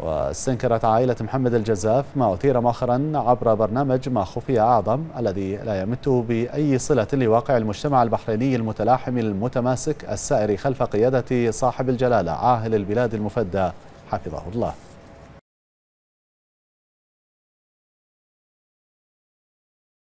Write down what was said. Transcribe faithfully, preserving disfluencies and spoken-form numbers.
واستنكرت عائلة محمد الجزاف ما أثير مؤخرا عبر برنامج ما خفي أعظم الذي لا يمت بأي صلة لواقع المجتمع البحريني المتلاحم المتماسك السائر خلف قيادة صاحب الجلالة عاهل البلاد المفدى حفظه الله.